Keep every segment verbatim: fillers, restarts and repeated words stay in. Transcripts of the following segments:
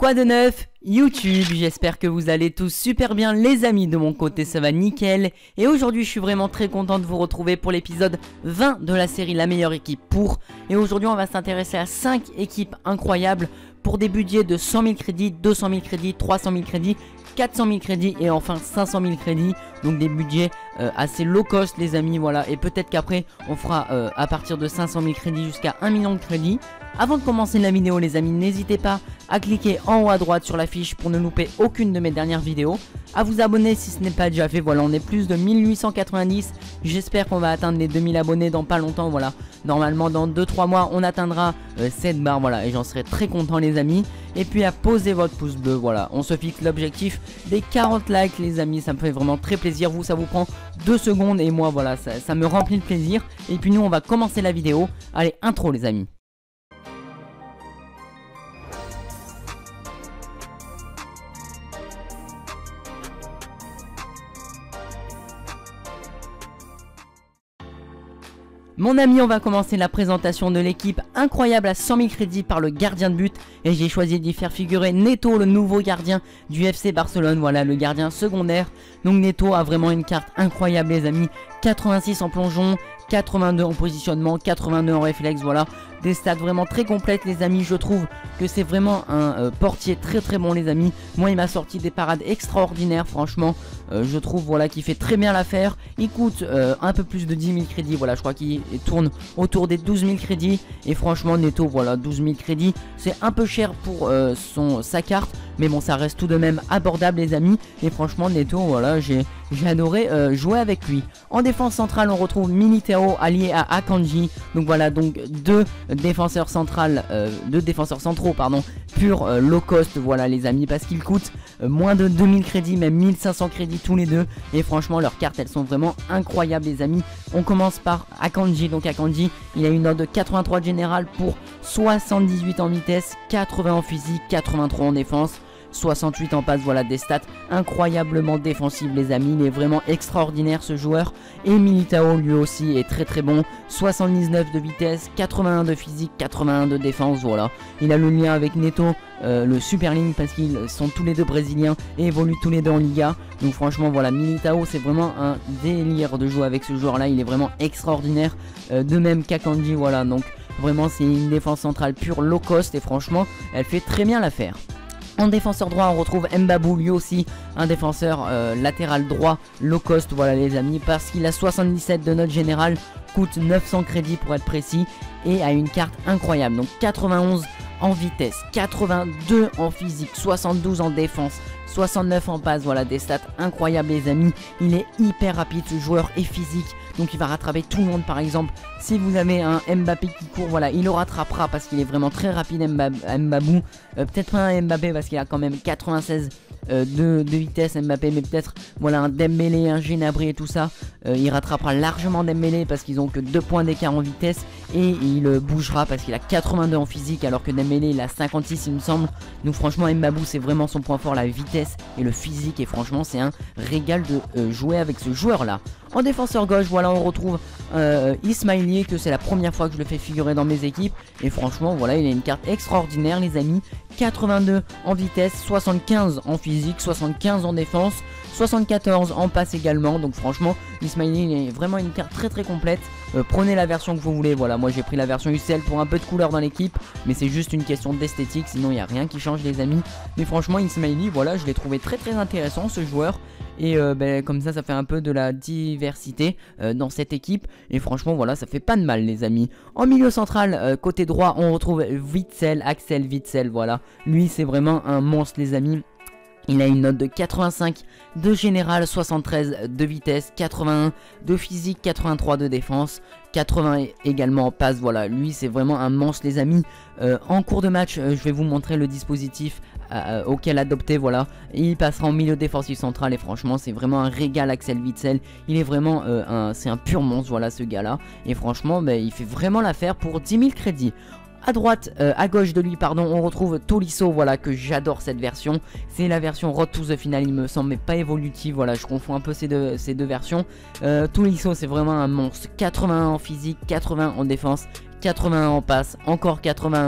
Quoi de neuf YouTube? J'espère que vous allez tous super bien les amis, de mon côté ça va nickel. Et aujourd'hui je suis vraiment très content de vous retrouver pour l'épisode vingt de la série La meilleure équipe pour. Et aujourd'hui on va s'intéresser à cinq équipes incroyables pour des budgets de cent mille crédits, deux cent mille crédits, trois cent mille crédits, quatre cent mille crédits et enfin cinq cent mille crédits. Donc des budgets euh, assez low cost les amis, voilà. Et peut-être qu'après on fera euh, à partir de cinq cent mille crédits jusqu'à un million de crédits. Avant de commencer la vidéo les amis, n'hésitez pas à cliquer en haut à droite sur la fiche pour ne louper aucune de mes dernières vidéos, à vous abonner si ce n'est pas déjà fait. Voilà, on est plus de mille huit cent quatre-vingt-dix, j'espère qu'on va atteindre les deux mille abonnés dans pas longtemps. Voilà, normalement dans deux trois mois on atteindra euh, cette barre, voilà, et j'en serai très content les amis. Et puis à poser votre pouce bleu, voilà, on se fixe l'objectif des quarante likes les amis, ça me fait vraiment très plaisir. Vous, ça vous prend deux secondes et moi voilà, ça, ça me remplit de plaisir. Et puis nous on va commencer la vidéo. Allez, intro les amis. Mon ami, on va commencer la présentation de l'équipe incroyable à cent mille crédits par le gardien de but. Et j'ai choisi d'y faire figurer Neto, le nouveau gardien du F C Barcelone. Voilà, le gardien secondaire. Donc Neto a vraiment une carte incroyable les amis. quatre-vingt-six en plongeon, quatre-vingt-deux en positionnement, quatre-vingt-deux en réflexe, voilà. Des stats vraiment très complètes les amis. Je trouve que c'est vraiment un euh, portier très très bon les amis. Moi il m'a sorti des parades extraordinaires franchement. euh, Je trouve voilà qu'il fait très bien l'affaire. Il coûte euh, un peu plus de dix mille crédits. Voilà, je crois qu'il tourne autour des douze mille crédits. Et franchement Neto, voilà, douze mille crédits, c'est un peu cher pour euh, son, sa carte. Mais bon, ça reste tout de même abordable les amis. Et franchement Neto, voilà, j'ai adoré euh, jouer avec lui. En défense centrale on retrouve Militao allié à Akanji. Donc voilà, donc deux défenseurs centrales, euh, deux défenseurs centraux pardon, pur euh, low cost, voilà les amis, parce qu'ils coûtent euh, moins de deux mille crédits, même mille cinq cents crédits tous les deux. Et franchement leurs cartes elles sont vraiment incroyables les amis. On commence par Akanji. Donc Akanji, il a une note de quatre-vingt-trois de général pour soixante-dix-huit en vitesse, quatre-vingts en physique, quatre-vingt-trois en défense, soixante-huit en passe, voilà des stats incroyablement défensives les amis. Il est vraiment extraordinaire ce joueur. Et Militao lui aussi est très très bon, soixante-dix-neuf de vitesse, quatre-vingt-un de physique, quatre-vingt-un de défense, voilà. Il a le lien avec Neto, euh, le Super League, parce qu'ils sont tous les deux brésiliens et évoluent tous les deux en Liga. Donc franchement voilà, Militao c'est vraiment un délire de jouer avec ce joueur là, il est vraiment extraordinaire. euh, De même qu'Akanji, voilà, donc vraiment c'est une défense centrale pure low cost et franchement elle fait très bien l'affaire. En défenseur droit on retrouve Mbabou, lui aussi un défenseur euh, latéral droit low cost, voilà les amis, parce qu'il a soixante-dix-sept de note générale, coûte neuf cents crédits pour être précis, et a une carte incroyable. Donc quatre-vingt-onze en vitesse, quatre-vingt-deux en physique, soixante-douze en défense, soixante-neuf en passe, voilà des stats incroyables les amis. Il est hyper rapide ce joueur et physique, donc il va rattraper tout le monde. Par exemple si vous avez un Mbappé qui court, voilà, il le rattrapera parce qu'il est vraiment très rapide. Mbabou, euh, peut-être pas un Mbappé parce qu'il a quand même quatre-vingt-seize euh, de, de vitesse Mbappé, mais peut-être voilà un Dembélé, un Gnabry et tout ça. euh, Il rattrapera largement Dembélé parce qu'ils ont que deux points d'écart en vitesse, et il euh, bougera parce qu'il a quatre-vingt-deux en physique alors que Dembélé il a cinquante-six il me semble. Donc franchement Mbabou c'est vraiment son point fort, la vitesse et le physique, et franchement c'est un régal de euh, jouer avec ce joueur là. En défenseur gauche, voilà, on retrouve euh, Ismaili, que c'est la première fois que je le fais figurer dans mes équipes. Et franchement, voilà, il a une carte extraordinaire, les amis. quatre-vingt-deux en vitesse, soixante-quinze en physique, soixante-quinze en défense, soixante-quatorze en passe également. Donc franchement, Ismaili, il est vraiment une carte très très complète. Euh, prenez la version que vous voulez. Voilà, moi j'ai pris la version U C L pour un peu de couleur dans l'équipe, mais c'est juste une question d'esthétique, sinon il n'y a rien qui change les amis. Mais franchement, Ismaili, voilà, je l'ai trouvé très très intéressant ce joueur. Et euh, ben, comme ça ça fait un peu de la diversité euh, dans cette équipe. Et franchement voilà, ça fait pas de mal les amis. En milieu central, euh, côté droit, on retrouve Witsel, Axel Witsel, voilà. Lui c'est vraiment un monstre les amis. Il a une note de quatre-vingt-cinq de général, soixante-treize de vitesse, quatre-vingt-un de physique, quatre-vingt-trois de défense, quatre-vingts également en passe. Voilà, lui c'est vraiment un monstre les amis. euh, En cours de match, euh, je vais vous montrer le dispositif euh, auquel adopter, voilà. Et il passera en milieu défensif central et franchement c'est vraiment un régal Axel Witsel. Il est vraiment euh, un, c'est un pur monstre, voilà ce gars là. Et franchement bah, il fait vraiment l'affaire pour dix mille crédits. À droite, euh, à gauche de lui, pardon, on retrouve Tolisso, voilà, que j'adore cette version. C'est la version Road to the Final, il me semble, mais pas évolutive, voilà, je confonds un peu ces deux, ces deux versions. Euh, Tolisso, c'est vraiment un monstre, quatre-vingt-un en physique, quatre-vingts en défense, quatre-vingt-un en passe, encore quatre-vingt-un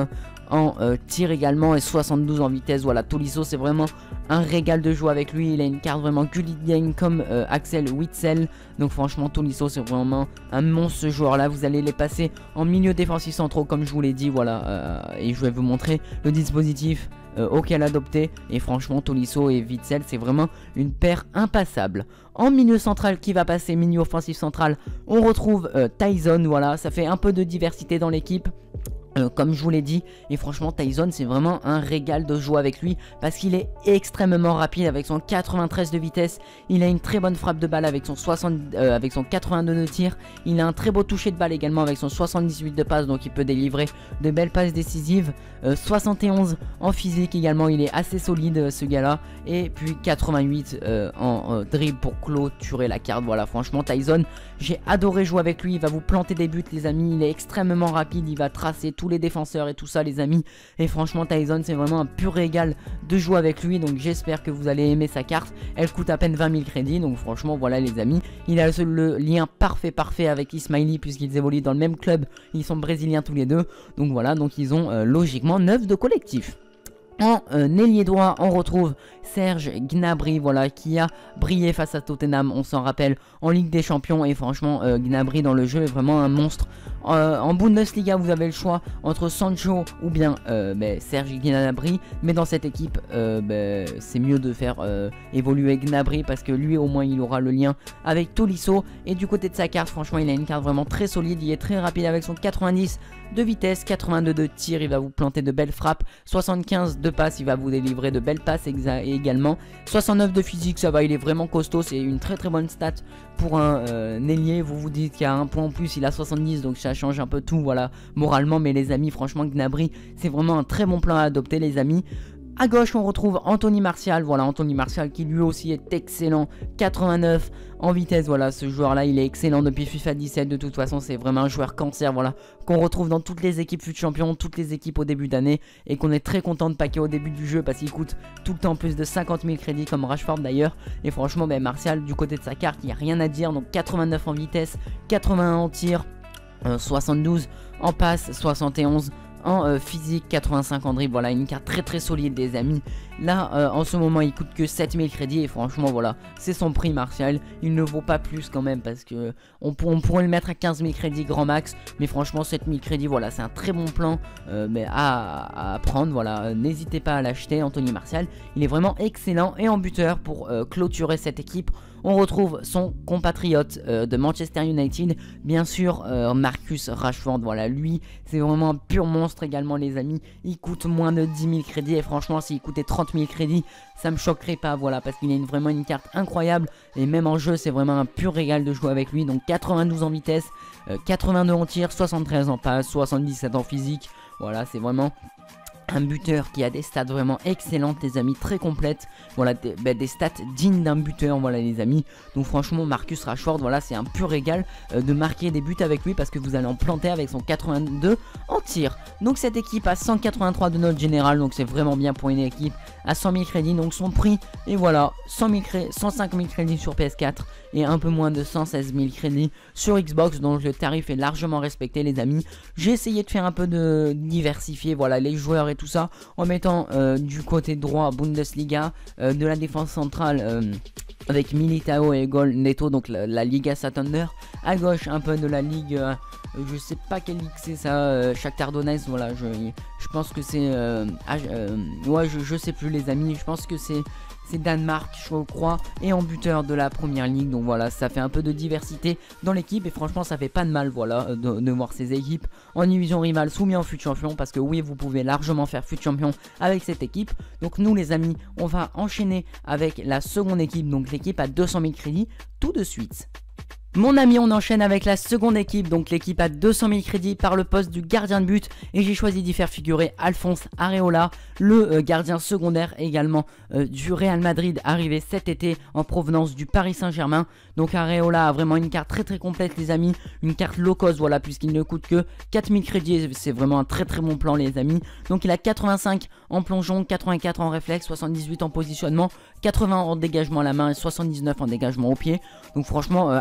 en euh, tir également et soixante-douze en vitesse. Voilà, Tolisso c'est vraiment un régal de jouer avec lui. Il a une carte vraiment gully game comme euh, Axel Witsel. Donc franchement Tolisso c'est vraiment un monstre ce joueur là. Vous allez les passer en milieu défensif centraux comme je vous l'ai dit. Voilà, euh, et je vais vous montrer le dispositif Euh, auquel adopter, et franchement Tolisso et Witsel c'est vraiment une paire impassable. En milieu central qui va passer, milieu offensif central, on retrouve euh, Tyson. Voilà, ça fait un peu de diversité dans l'équipe. Euh, comme je vous l'ai dit, et franchement Tyson c'est vraiment un régal de jouer avec lui parce qu'il est extrêmement rapide avec son quatre-vingt-treize de vitesse. Il a une très bonne frappe de balle avec son, soixante, euh, avec son quatre-vingt-deux de tir. Il a un très beau toucher de balle également avec son soixante-dix-huit de passe, donc il peut délivrer de belles passes décisives. euh, soixante et onze en physique également, il est assez solide ce gars là. Et puis quatre-vingt-huit euh, en euh, dribble pour clôturer la carte. Voilà, franchement Tyson j'ai adoré jouer avec lui. Il va vous planter des buts les amis, il est extrêmement rapide, il va tracer tous les défenseurs et tout ça les amis. Et franchement Tyson c'est vraiment un pur régal de jouer avec lui. Donc j'espère que vous allez aimer sa carte. Elle coûte à peine vingt mille crédits. Donc franchement voilà les amis, il a le, le lien parfait parfait avec Ismaili puisqu'ils évoluent dans le même club. Ils sont brésiliens tous les deux. Donc voilà, donc ils ont euh, logiquement neuf de collectif. En euh, ailier droit, on retrouve Serge Gnabry, voilà, qui a brillé face à Tottenham, on s'en rappelle, en Ligue des Champions. Et franchement, euh, Gnabry dans le jeu est vraiment un monstre. Euh, en Bundesliga, vous avez le choix entre Sancho ou bien euh, bah, Serge Gnabry. Mais dans cette équipe, euh, bah, c'est mieux de faire euh, évoluer Gnabry parce que lui, au moins, il aura le lien avec Tolisso. Et du côté de sa carte, franchement, il a une carte vraiment très solide. Il est très rapide avec son quatre-vingt-dix de vitesse, quatre-vingt-deux de tir. Il va vous planter de belles frappes, soixante-quinze de passe, il va vous délivrer de belles passes également. soixante-neuf de physique, ça va, il est vraiment costaud, c'est une très très bonne stat pour un euh, ailier. Vous vous dites qu'il y a un point en plus, il a soixante-dix, donc ça change un peu tout, voilà, moralement. Mais les amis, franchement, Gnabry, c'est vraiment un très bon plan à adopter les amis. À gauche, on retrouve Anthony Martial. Voilà, Anthony Martial qui lui aussi est excellent. quatre-vingt-neuf en vitesse. Voilà, ce joueur-là, il est excellent depuis FIFA dix-sept. De toute façon, c'est vraiment un joueur cancer. Voilà, qu'on retrouve dans toutes les équipes FUT Champions, toutes les équipes au début d'année. Et qu'on est très content de paquer au début du jeu parce qu'il coûte tout le temps plus de cinquante mille crédits, comme Rashford d'ailleurs. Et franchement, ben, Martial, du côté de sa carte, il n'y a rien à dire. Donc quatre-vingt-neuf en vitesse, quatre-vingt-un en tir, euh, soixante-douze en passe, soixante et onze en euh, physique, quatre-vingt-cinq en dribble. Voilà, une carte très très solide les amis. Là euh, en ce moment il coûte que sept mille crédits et franchement voilà, c'est son prix Martial. Il ne vaut pas plus quand même parce que on, on pourrait le mettre à quinze mille crédits grand max. Mais franchement sept mille crédits, voilà, c'est un très bon plan euh, mais à, à prendre. Voilà, euh, n'hésitez pas à l'acheter, Anthony Martial. Il est vraiment excellent. Et en buteur pour euh, clôturer cette équipe, on retrouve son compatriote euh, de Manchester United, bien sûr euh, Marcus Rashford. Voilà, lui c'est vraiment un pur monstre également les amis. Il coûte moins de dix mille crédits et franchement s'il coûtait trente mille crédits, ça me choquerait pas, voilà, parce qu'il a une, vraiment une carte incroyable. Et même en jeu c'est vraiment un pur régal de jouer avec lui. Donc quatre-vingt-douze en vitesse, euh, quatre-vingt-deux en tir, soixante-treize en passe, soixante-dix-sept en physique. Voilà, c'est vraiment un buteur qui a des stats vraiment excellentes les amis, très complètes. Voilà, des, bah, des stats dignes d'un buteur, voilà les amis. Donc franchement Marcus Rashford, voilà, c'est un pur régal euh, de marquer des buts avec lui parce que vous allez en planter avec son quatre-vingt-deux en tir. Donc cette équipe a cent quatre-vingt-trois de note générale, donc c'est vraiment bien pour une équipe à cent mille crédits. Donc son prix, et voilà, cent mille cré cent cinq mille crédits sur P S quatre et un peu moins de cent seize mille crédits sur Xbox. Donc le tarif est largement respecté les amis. J'ai essayé de faire un peu de diversifier, voilà, les joueurs et tout ça, en mettant euh, du côté droit Bundesliga, euh, de la défense centrale euh, avec Militao et Gol Neto, donc la, la Liga Santander. À gauche un peu de la Ligue, euh, je sais pas quelle ligue c'est ça, euh, Shakhtar Donetsk, voilà, je, je pense que c'est, euh, euh, ouais je, je sais plus les amis, je pense que c'est c'est Danemark je crois, et en buteur de la première ligue. Donc voilà, ça fait un peu de diversité dans l'équipe et franchement ça fait pas de mal, voilà, de, de voir ces équipes en division rivale soumis en FUT Champion, parce que oui vous pouvez largement faire FUT Champion avec cette équipe. Donc nous les amis, on va enchaîner avec la seconde équipe, donc l'équipe à deux cent mille crédits tout de suite. Mon ami, on enchaîne avec la seconde équipe, donc l'équipe à deux cent mille crédits par le poste du gardien de but. Et j'ai choisi d'y faire figurer Alphonse Areola, le euh, gardien secondaire également euh, du Real Madrid, arrivé cet été en provenance du Paris Saint-Germain. Donc Areola a vraiment une carte très très complète les amis, une carte low cost, voilà, puisqu'il ne coûte que quatre mille crédits. C'est vraiment un très très bon plan les amis. Donc il a quatre-vingt-cinq en plongeon, quatre-vingt-quatre en réflexe, soixante-dix-huit en positionnement, quatre-vingts en dégagement à la main et soixante-dix-neuf en dégagement au pied. Donc franchement euh, Alphonse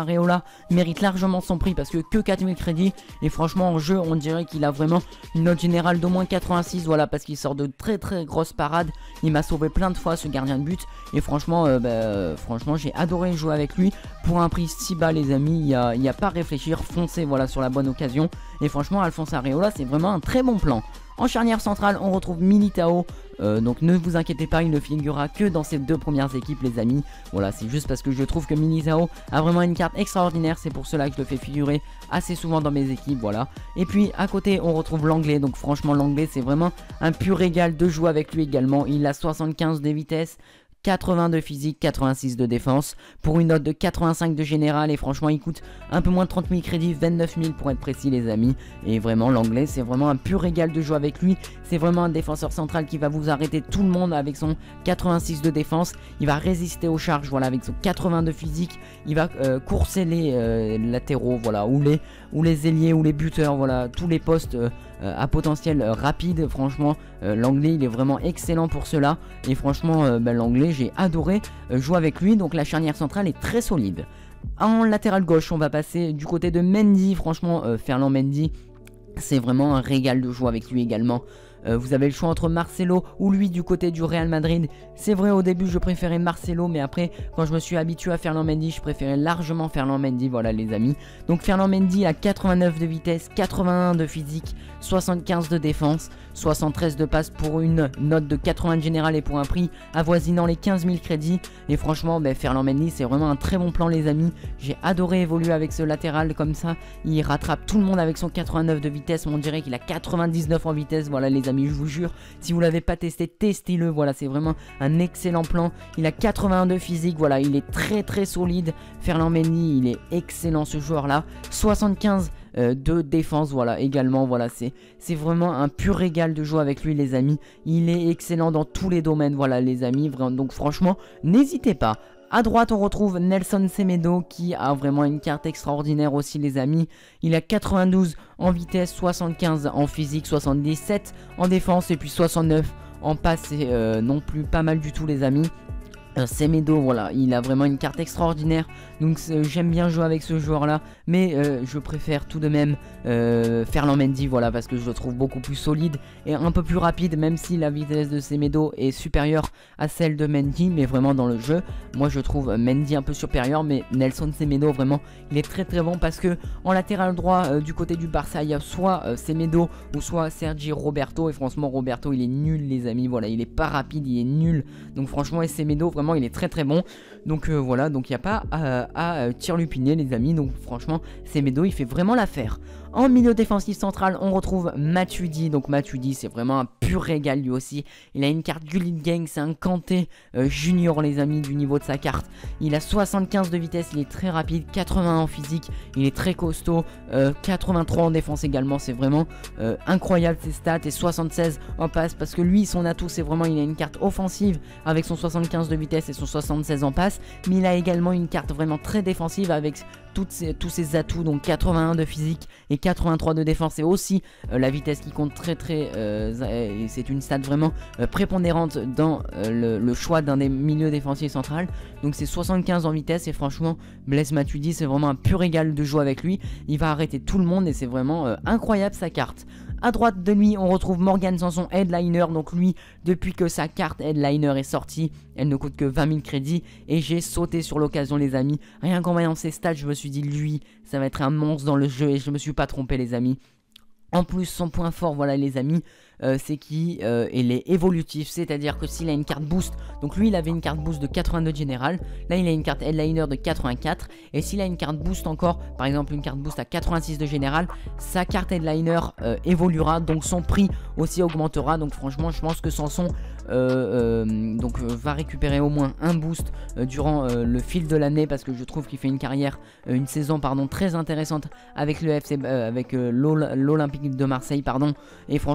Areola mérite largement son prix parce que que quatre mille crédits. Et franchement en jeu on dirait qu'il a vraiment une note générale d'au moins quatre-vingt-six. Voilà, parce qu'il sort de très très grosses parades. Il m'a sauvé plein de fois ce gardien de but. Et franchement, euh, bah, euh, franchement j'ai adoré jouer avec lui. Pour un prix si bas les amis, il n'y a, y a pas à réfléchir. Foncez voilà sur la bonne occasion. Et franchement Alphonse Areola c'est vraiment un très bon plan. En charnière centrale, on retrouve Militao. Euh, donc ne vous inquiétez pas, il ne figurera que dans ces deux premières équipes les amis. Voilà, c'est juste parce que je trouve que Militao a vraiment une carte extraordinaire. C'est pour cela que je le fais figurer assez souvent dans mes équipes, voilà. Et puis à côté on retrouve l'anglais. Donc franchement l'anglais c'est vraiment un pur régal de jouer avec lui également. Il a soixante-quinze de vitesse, quatre-vingts de physique, quatre-vingt-six de défense, pour une note de quatre-vingt-cinq de général. Et franchement il coûte un peu moins de trente mille crédits, vingt-neuf mille pour être précis les amis. Et vraiment l'anglais c'est vraiment un pur régal de jouer avec lui. C'est vraiment un défenseur central qui va vous arrêter tout le monde avec son quatre-vingt-six de défense. Il va résister aux charges, voilà, avec son quatre-vingts de physique. Il va euh, courser les euh, latéraux, voilà, ou les, ou les ailiers, ou les buteurs, voilà, tous les postes euh, euh, à potentiel euh, rapide. Franchement euh, l'anglais il est vraiment excellent pour cela. Et franchement euh, bah, l'anglais j'ai adoré euh, jouer avec lui. Donc la charnière centrale est très solide. En latéral gauche on va passer du côté de Mendy. Franchement euh, Ferland Mendy c'est vraiment un régal de jouer avec lui également. Euh, vous avez le choix entre Marcelo ou lui du côté du Real Madrid. C'est vrai au début je préférais Marcelo, mais après quand je me suis habitué à Ferland Mendy je préférais largement Ferland Mendy, voilà les amis. Donc Ferland Mendy a quatre-vingt-neuf de vitesse, quatre-vingt-un de physique, soixante-quinze de défense, soixante-treize de passe pour une note de quatre-vingts de général et pour un prix avoisinant les quinze mille crédits. Et franchement ben, Ferland Mendy c'est vraiment un très bon plan les amis. J'ai adoré évoluer avec ce latéral comme ça. Il rattrape tout le monde avec son quatre-vingt-neuf de vitesse. On dirait qu'il a quatre-vingt-dix-neuf en vitesse, voilà les amis. Je vous jure, si vous l'avez pas testé, testez-le. Voilà, c'est vraiment un excellent plan. Il a quatre-vingt-un de physique, voilà, il est très très solide. Ferland Mendy, il est excellent ce joueur-là. soixante-quinze euh, de défense, voilà, également, voilà, c'est c'est vraiment un pur régal de jouer avec lui, les amis. Il est excellent dans tous les domaines, voilà, les amis. Donc franchement, n'hésitez pas. A droite on retrouve Nelson Semedo qui a vraiment une carte extraordinaire aussi les amis. Il a quatre-vingt-douze en vitesse, soixante-quinze en physique, soixante-dix-sept en défense et puis soixante-neuf en passe. C'est euh, non plus pas mal du tout les amis. Euh, Semedo, voilà, il a vraiment une carte extraordinaire. Donc euh, j'aime bien jouer avec ce joueur là. Mais euh, je préfère tout de même euh, Ferland Mendy, voilà, parce que je le trouve beaucoup plus solide et un peu plus rapide. Même si la vitesse de Semedo est supérieure à celle de Mendy, mais vraiment dans le jeu moi je trouve Mendy un peu supérieur. Mais Nelson Semedo vraiment il est très très bon, parce que en latéral droit euh, du côté du Barça il y a soit euh, Semedo ou soit Sergi Roberto. Et franchement Roberto il est nul les amis, voilà, il est pas rapide, il est nul. Donc franchement et Semedo vraiment il est très très bon. Donc euh, voilà, donc il n'y a pas à, à, à tirelupiner les amis. Donc franchement Semedo il fait vraiment l'affaire. En milieu défensif central on retrouve Matuidi. Donc Matuidi c'est vraiment un pur régal lui aussi. Il a une carte Gullit Gang, c'est un Kanté euh, junior les amis du niveau de sa carte. Il a soixante-quinze de vitesse, il est très rapide, quatre-vingts en physique, il est très costaud, euh, quatre-vingt-trois en défense également. C'est vraiment euh, incroyable ses stats, et soixante-seize en passe, parce que lui son atout c'est vraiment il a une carte offensive avec son soixante-quinze de vitesse et son soixante-seize en passe. Mais il a également une carte vraiment très défensive avec toutes ses, tous ses atouts, donc quatre-vingt-un de physique et quatre-vingt-trois de défense, et aussi euh, la vitesse qui compte très très euh, c'est une stat vraiment euh, prépondérante dans euh, le, le choix d'un des milieux défensifs central. Donc c'est soixante-quinze en vitesse, et franchement Blaise Matuidi c'est vraiment un pur régal de jouer avec lui. Il va arrêter tout le monde et c'est vraiment euh, incroyable sa carte. A droite de lui on retrouve Morgan Sanson Headliner. Donc lui depuis que sa carte Headliner est sortie elle ne coûte que vingt mille crédits, et j'ai sauté sur l'occasion les amis. Rien qu'en voyant ses stats je me suis dit lui ça va être un monstre dans le jeu, et je me suis pas trompé les amis. En plus son point fort voilà les amis, euh, c'est qu'il euh, est évolutif, c'est à dire que s'il a une carte boost, donc lui il avait une carte boost de quatre-vingt-deux de général, là il a une carte headliner de quatre-vingt-quatre, et s'il a une carte boost encore, par exemple une carte boost à quatre-vingt-six de général, sa carte headliner euh, évoluera, donc son prix aussi augmentera. Donc franchement je pense que Sanson euh, euh, donc, euh, va récupérer au moins un boost euh, durant euh, le fil de l'année, parce que je trouve qu'il fait une carrière, euh, une saison pardon très intéressante avec le F C, euh, avec euh, l'Olympique de Marseille pardon. Et franchement Sanson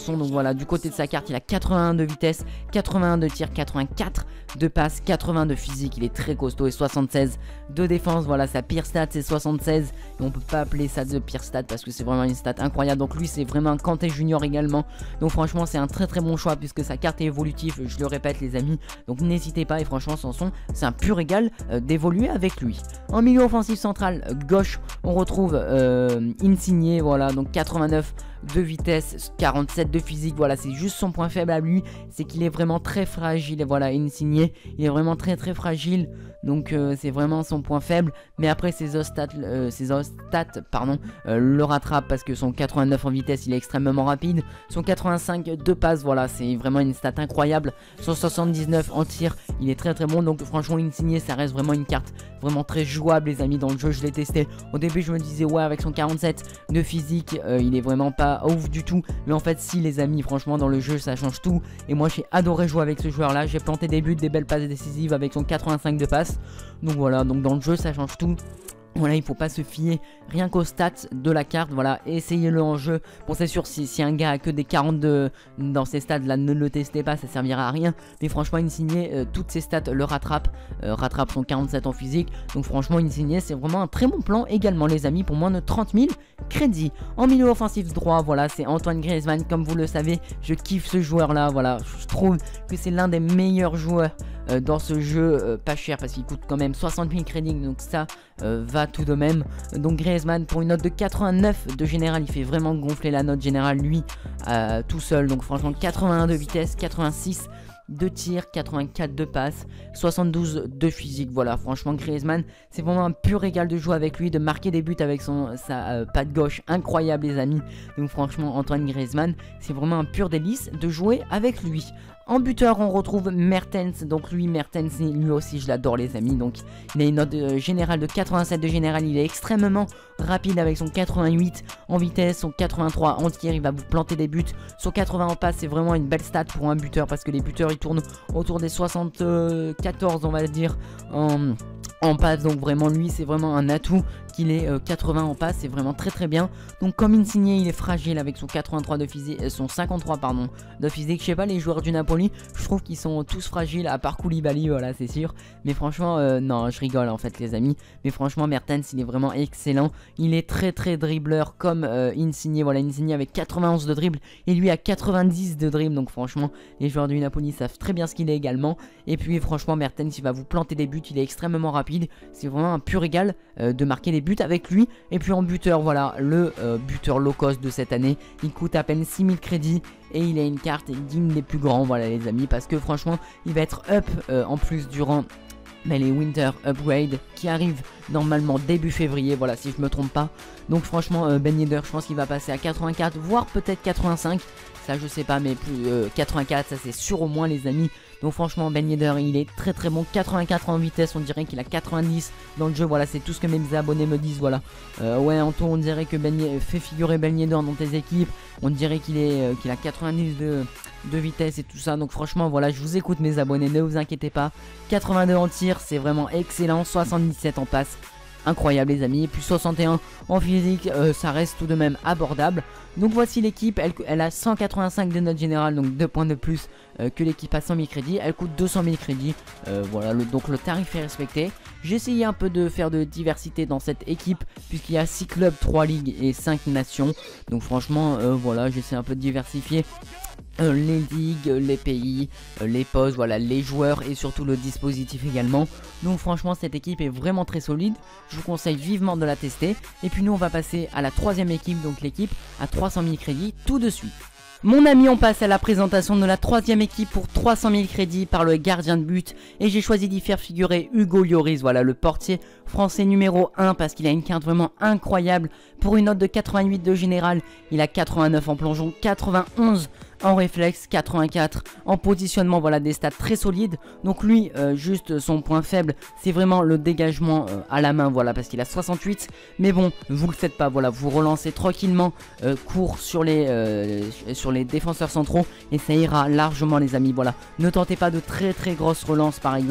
garçon. Donc voilà, du côté de sa carte, il a quatre-vingt-un de vitesse, quatre-vingt-un de tir, quatre-vingt-quatre de passe, quatre-vingts de physique. Il est très costaud et soixante-seize de défense. Voilà, sa pire stat c'est soixante-seize. Et on peut pas appeler ça de pire stat parce que c'est vraiment une stat incroyable. Donc lui, c'est vraiment un Kanté Junior également. Donc franchement, c'est un très très bon choix puisque sa carte est évolutive. Je le répète, les amis. Donc n'hésitez pas. Et franchement, Sanson, c'est un pur régal euh, d'évoluer avec lui. En milieu offensif central euh, gauche, on retrouve euh, Insigne. Voilà, donc quatre-vingt-neuf de vitesse, quarante-sept de physique. Voilà, c'est juste son point faible à lui, c'est qu'il est vraiment très fragile. Et voilà, Insigne, il est vraiment très très fragile. Donc euh, c'est vraiment son point faible. Mais après ses ostats, euh, ses ostats pardon, euh, le rattrape parce que son quatre-vingt-neuf en vitesse, il est extrêmement rapide. Son quatre-vingt-cinq de passe, voilà, c'est vraiment une stat incroyable. Son soixante-dix-neuf en tir, il est très très bon. Donc franchement, Insigne, ça reste vraiment une carte vraiment très jouable, les amis, dans le jeu. Je l'ai testé. Au début, je me disais, ouais, avec son quarante-sept de physique, euh, il est vraiment pas ouf du tout. Mais en fait, si, les amis, franchement, dans le jeu, ça change tout. Et moi, j'ai adoré jouer avec ce joueur-là. J'ai planté des buts, des belles passes décisives avec son quatre-vingt-cinq de passe. Donc voilà, donc dans le jeu, ça change tout. Voilà, il faut pas se fier rien qu'aux stats de la carte. Voilà, essayez-le en jeu. Bon, c'est sûr, si, si un gars a que des quarante-deux dans ces stats là, ne le testez pas, ça servira à rien. Mais franchement, Insigne, euh, toutes ces stats le rattrape, euh, rattrape son quarante-sept en physique. Donc franchement, Insigne, c'est vraiment un très bon plan également, les amis, pour moins de trente mille crédits. En milieu offensif droit, voilà, c'est Antoine Griezmann. Comme vous le savez, je kiffe ce joueur là. Voilà, je trouve que c'est l'un des meilleurs joueurs Euh, dans ce jeu, euh, pas cher parce qu'il coûte quand même soixante mille crédits, donc ça euh, va tout de même. Donc Griezmann, pour une note de quatre-vingt-neuf de général, il fait vraiment gonfler la note générale lui euh, tout seul. Donc franchement, quatre-vingt-un de vitesse, quatre-vingt-six de tir, quatre-vingt-quatre de passe, soixante-douze de physique. Voilà, franchement, Griezmann, c'est vraiment un pur régal de jouer avec lui, de marquer des buts avec son sa euh, patte gauche incroyable, les amis. Donc franchement, Antoine Griezmann, c'est vraiment un pur délice de jouer avec lui. En buteur, on retrouve Mertens. Donc lui, Mertens, lui aussi, je l'adore, les amis. Donc il a une note euh, générale de quatre-vingt-sept de général. Il est extrêmement rapide avec son quatre-vingt-huit en vitesse, son quatre-vingt-trois en tir. Il va vous planter des buts. Son quatre-vingts en passe, c'est vraiment une belle stat pour un buteur parce que les buteurs, ils tournent autour des soixante-quatorze, on va dire, en... en passe. Donc vraiment, lui, c'est vraiment un atout qu'il est euh, quatre-vingts en passe, c'est vraiment très très bien. Donc comme Insigne, il est fragile avec son quatre-vingt-trois de physique, euh, son cinquante-trois pardon de physique. Je sais pas, les joueurs du Napoli, je trouve qu'ils sont tous fragiles à part Koulibaly, voilà, c'est sûr. Mais franchement, euh, non, je rigole en fait, les amis. Mais franchement, Mertens, il est vraiment excellent. Il est très très dribbleur comme euh, Insigne. Voilà, Insigne avec quatre-vingt-onze de dribble et lui à quatre-vingt-dix de dribble. Donc franchement, les joueurs du Napoli savent très bien ce qu'il est également. Et puis franchement, Mertens, il va vous planter des buts. Il est extrêmement rapide. C'est vraiment un pur régal euh, de marquer des buts avec lui. Et puis en buteur, voilà, le euh, buteur low cost de cette année. Il coûte à peine six mille crédits. Et il a une carte digne des plus grands, voilà les amis. Parce que franchement, il va être up euh, en plus durant... mais les Winter Upgrade qui arrivent normalement début février, voilà, si je me trompe pas. Donc franchement, euh, Ben Yedder, je pense qu'il va passer à quatre-vingt-quatre, voire peut-être quatre-vingt-cinq. Ça je sais pas, mais plus euh, quatre-vingt-quatre, ça c'est sûr au moins, les amis. Donc franchement, Ben Yedder, il est très très bon. quatre-vingt-quatre en vitesse, on dirait qu'il a quatre-vingt-dix dans le jeu. Voilà, c'est tout ce que mes abonnés me disent, voilà. Euh, ouais, Anto, on dirait que Ben Yedder, fait figurer Ben Yedder dans tes équipes. On dirait qu'il est euh, qu'il a quatre-vingt-dix de... de vitesse et tout ça. Donc franchement, voilà, je vous écoute mes abonnés, ne vous inquiétez pas. quatre-vingt-deux en tir, c'est vraiment excellent. soixante-dix-sept en passe, incroyable les amis. Et puis soixante et un en physique, euh, ça reste tout de même abordable. Donc voici l'équipe, elle, elle a cent quatre-vingt-cinq de note générale, donc deux points de plus euh, que l'équipe à cent mille crédits. Elle coûte deux cent mille crédits, euh, voilà, le, donc le tarif est respecté. J'ai essayé un peu de faire de diversité dans cette équipe, puisqu'il y a six clubs, trois ligues et cinq nations. Donc franchement, euh, voilà, j'essaie un peu de diversifier. Euh, les ligues, les pays, euh, les postes, voilà, les joueurs et surtout le dispositif également. Donc franchement, cette équipe est vraiment très solide. Je vous conseille vivement de la tester. Et puis nous, on va passer à la troisième équipe, donc l'équipe à trois cent mille crédits tout de suite. Mon ami, on passe à la présentation de la troisième équipe pour trois cent mille crédits par le gardien de but. Et j'ai choisi d'y faire figurer Hugo Lloris, voilà, le portier français numéro un, parce qu'il a une carte vraiment incroyable. Pour une note de quatre-vingt-huit de général, il a quatre-vingt-neuf en plongeon, quatre-vingt-onze en réflexe, quatre-vingt-quatre en positionnement, voilà, des stats très solides. Donc lui, euh, juste son point faible, c'est vraiment le dégagement euh, à la main, voilà, parce qu'il a soixante-huit. Mais bon, vous le faites pas, voilà, vous relancez tranquillement euh, court sur les, euh, sur les défenseurs centraux et ça ira largement, les amis, voilà. Ne tentez pas de très très grosses relances, par exemple.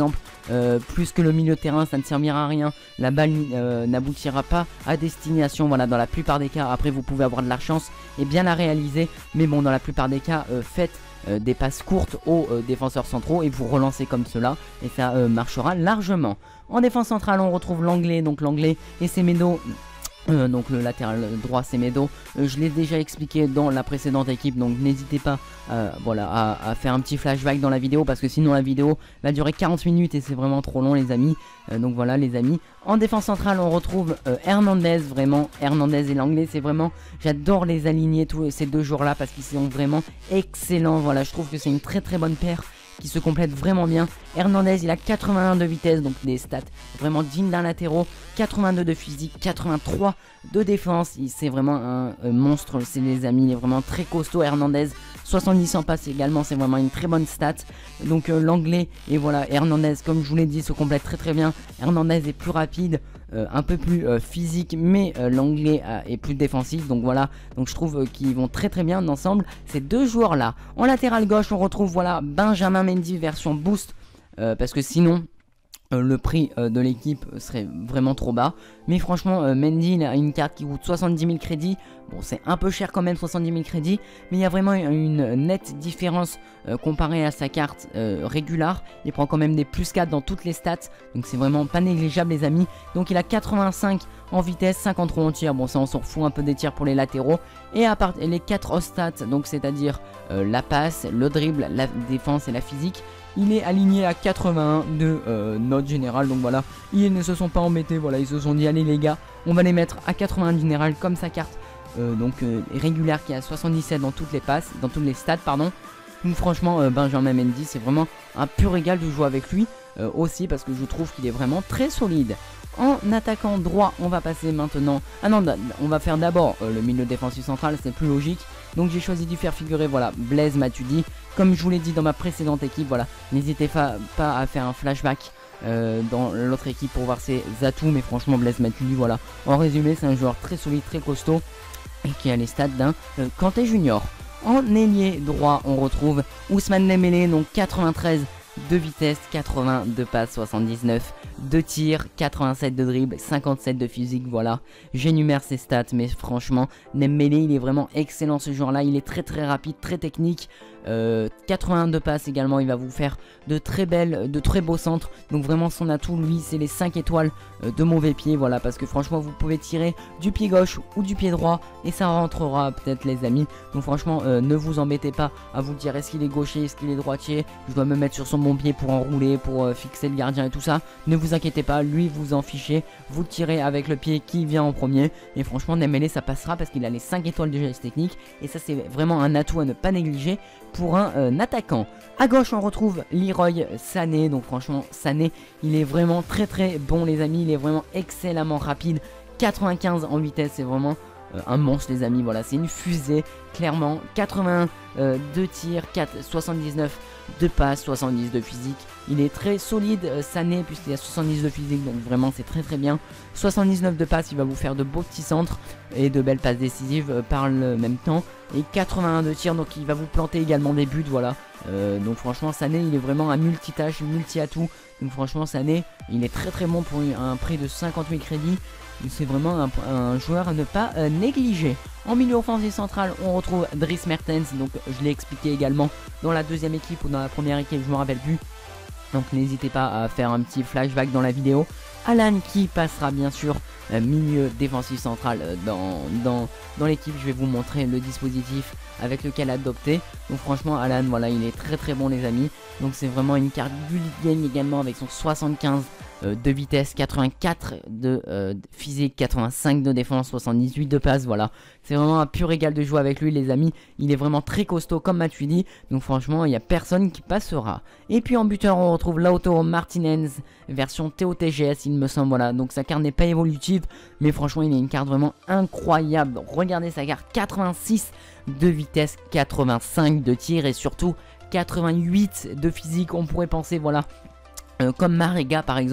euh, plus que le milieu de terrain, ça ne servira à rien. La balle euh, n'aboutira pas à destination, voilà, dans la plupart des cas. Après vous pouvez avoir de la chance et bien la réaliser, mais bon, dans la plupart des cas, euh, faites euh, des passes courtes aux euh, défenseurs centraux et vous relancez comme cela et ça euh, marchera largement. En défense centrale on retrouve l'anglais, donc l'anglais et Semedo. Euh, donc le latéral droit Semedo, euh, je l'ai déjà expliqué dans la précédente équipe, donc n'hésitez pas euh, voilà, à, à faire un petit flashback dans la vidéo, parce que sinon la vidéo va durer quarante minutes et c'est vraiment trop long les amis. Euh, donc voilà les amis. En défense centrale on retrouve euh, Hernandez, vraiment Hernandez et l'anglais, c'est vraiment, j'adore les aligner tous ces deux joueurs là parce qu'ils sont vraiment excellents. Voilà, je trouve que c'est une très très bonne paire qui se complète vraiment bien. Hernandez il a quatre-vingt-un de vitesse, donc des stats vraiment dignes d'un latéraux, quatre-vingt-deux de physique, quatre-vingt-trois de défense, c'est vraiment un euh, monstre, c'est les amis, il est vraiment très costaud. Hernandez, soixante-dix en passe également, c'est vraiment une très bonne stat. Donc euh, l'anglais et voilà Hernandez, comme je vous l'ai dit, se complète très très bien. Hernandez est plus rapide, euh, un peu plus euh, physique, mais euh, l'anglais euh, est plus défensif, donc voilà, donc je trouve euh, qu'ils vont très très bien ensemble ces deux joueurs là. En latéral gauche on retrouve voilà Benjamin Mendy version boost, euh, parce que sinon Euh, le prix euh, de l'équipe serait vraiment trop bas. Mais franchement euh, Mendy il a une carte qui coûte soixante-dix mille crédits. Bon, c'est un peu cher quand même, soixante-dix mille crédits, mais il y a vraiment une nette différence euh, comparée à sa carte euh, régulière. Il prend quand même des plus quatre dans toutes les stats, donc c'est vraiment pas négligeable les amis. Donc il a quatre-vingt-cinq en vitesse, cinquante-trois en tir, bon ça on s'en fout un peu des tirs pour les latéraux. Et à part les quatre stats, donc c'est à dire euh, la passe, le dribble, la défense et la physique, il est aligné à quatre-vingt-un de euh, note générale. Donc voilà, ils ne se sont pas embêtés, voilà, ils se sont dit allez les gars, on va les mettre à quatre-vingt-un général comme sa carte euh, donc euh, régulière qui est à soixante-dix-sept dans toutes les passes, dans toutes les stats pardon. Donc franchement euh, Benjamin Mendy c'est vraiment un pur régal de jouer avec lui euh, aussi, parce que je trouve qu'il est vraiment très solide. En attaquant droit on va passer maintenant, ah non on va faire d'abord euh, le milieu défensif central, c'est plus logique. Donc j'ai choisi d'y faire figurer voilà Blaise Matuidi, comme je vous l'ai dit dans ma précédente équipe. Voilà, n'hésitez pas, pas à faire un flashback euh, dans l'autre équipe pour voir ses atouts, mais franchement Blaise Matuidi voilà, en résumé c'est un joueur très solide, très costaud et qui a les stats d'un euh, Kanté Junior. En ailier droit on retrouve Ousmane Dembélé, donc quatre-vingt-treize de vitesse, quatre-vingts de passe, soixante-dix-neuf de tir, quatre-vingt-sept de dribble, cinquante-sept de physique. Voilà, j'énumère ses stats, mais franchement Dembélé il est vraiment excellent ce joueur là, il est très très rapide, très technique. euh, quatre-vingt-un de passe également, il va vous faire de très belles, de très beaux centres. Donc vraiment son atout lui c'est les cinq étoiles euh, de mauvais pied, voilà, parce que franchement vous pouvez tirer du pied gauche ou du pied droit et ça rentrera peut-être les amis. Donc franchement euh, ne vous embêtez pas à vous dire est-ce qu'il est gaucher, est-ce qu'il est droitier, je dois me mettre sur son bon pied pour enrouler, pour euh, fixer le gardien et tout ça. Ne vous inquiétez pas, lui vous en fichez, vous le tirez avec le pied qui vient en premier. Et franchement Dembélé ça passera parce qu'il a les cinq étoiles de geste technique et ça c'est vraiment un atout à ne pas négliger pour un euh, attaquant. A gauche on retrouve Leroy Sané, donc franchement Sané il est vraiment très très bon les amis, il est vraiment excellemment rapide, quatre-vingt-quinze en vitesse, c'est vraiment euh, un monstre les amis, voilà c'est une fusée clairement. Quatre-vingt-un euh, de tir, soixante-dix-neuf de passe, soixante-dix de physique, il est très solide euh, Sané puisqu'il a soixante-dix de physique, donc vraiment c'est très très bien. Soixante-dix-neuf de passe, il va vous faire de beaux petits centres et de belles passes décisives euh, par le même temps, et quatre-vingt-un de tir, donc il va vous planter également des buts, voilà. Euh, donc franchement Sané il est vraiment un multitâche, multi-atout. Donc franchement Sané il est très très bon pour un prix de cinquante mille crédits. C'est vraiment un, un joueur à ne pas euh, négliger. En milieu offensif central on retrouve Dries Mertens, donc je l'ai expliqué également dans la deuxième équipe ou dans la première équipe, je me rappelle plus. Donc n'hésitez pas à faire un petit flashback dans la vidéo. Alan qui passera bien sûr euh, milieu défensif central euh, dans, dans, dans l'équipe. Je vais vous montrer le dispositif avec lequel adopter. Donc franchement Alan voilà il est très très bon les amis. Donc c'est vraiment une carte Bullet Game également avec son soixante-quinze euh, de vitesse, quatre-vingt-quatre de euh, physique, quatre-vingt-cinq de défense, soixante-dix-huit de passe. Voilà, c'est vraiment un pur régal de jouer avec lui les amis. Il est vraiment très costaud comme Matuidi. Donc franchement il n'y a personne qui passera. Et puis en buteur on retrouve Lautaro Martinez version T O T G S il me semble. Voilà, donc sa carte n'est pas évolutive, mais franchement il a une carte vraiment incroyable. Regardez sa carte, quatre-vingt-six de vitesse, quatre-vingt-cinq de tir et surtout quatre-vingt-huit de physique. On pourrait penser voilà euh, comme Marega par exemple,